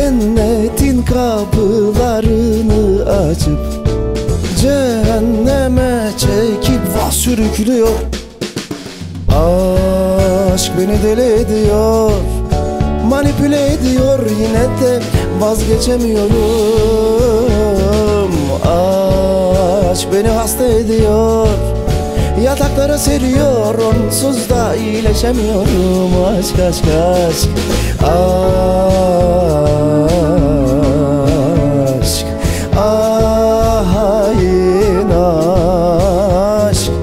Cennetin kapılarını açıp cehenneme çekip sürüklüyor. Aşk beni deli ediyor, manipüle ediyor, yine de vazgeçemiyorum. Aşk beni hasta ediyor, yataklara seriyor, onsuz da iyileşemiyorum. Aşk aşk aşk, aşk, ah hain aşk,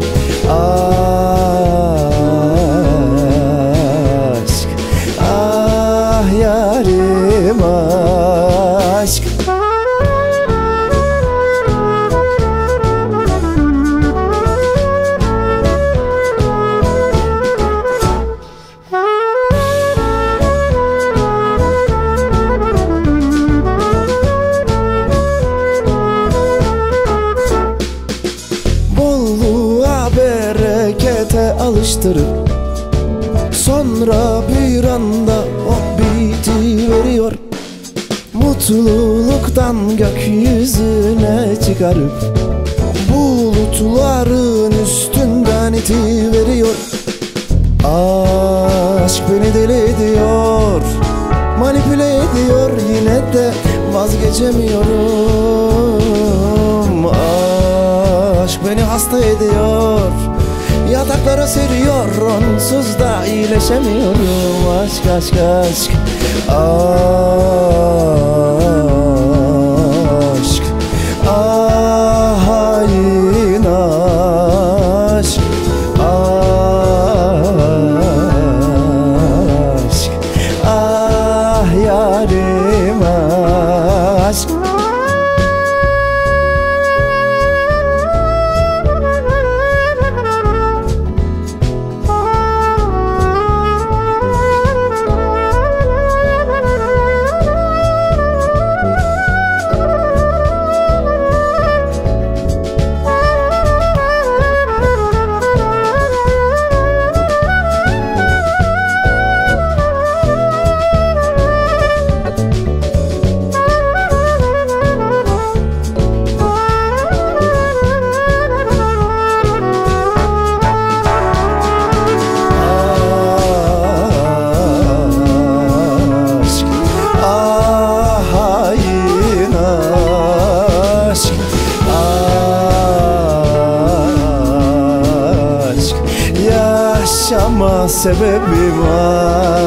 aşk, ah yarim aşk. Berekete alıştırıp sonra bir anda hop bitiveriyor. Mutluluktan gökyüzüne çıkarıp bulutların üstünden itiveriyor. Aşk beni deli ediyor, manipüle ediyor, yine de vazgeçemiyorum. Aşk beni hasta ediyor, yataklara seriyor, onsuz da iyileşemiyorum. Aşk aşk aşk, aşk, ah hain aşk, aşk, ah yarim aşk. Yaşama sebebim var.